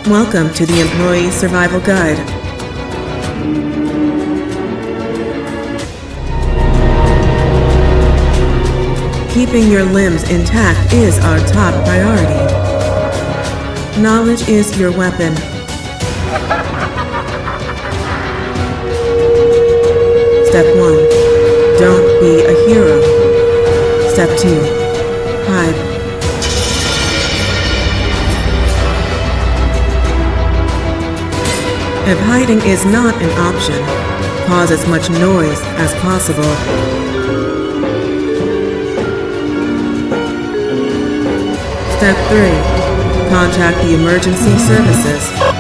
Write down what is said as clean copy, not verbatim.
Welcome to the Employee Survival Guide. Keeping your limbs intact is our top priority. Knowledge is your weapon. Step 1. Don't be a hero. Step 2. Hide. If hiding is not an option, cause as much noise as possible. Step 3. Contact the emergency services.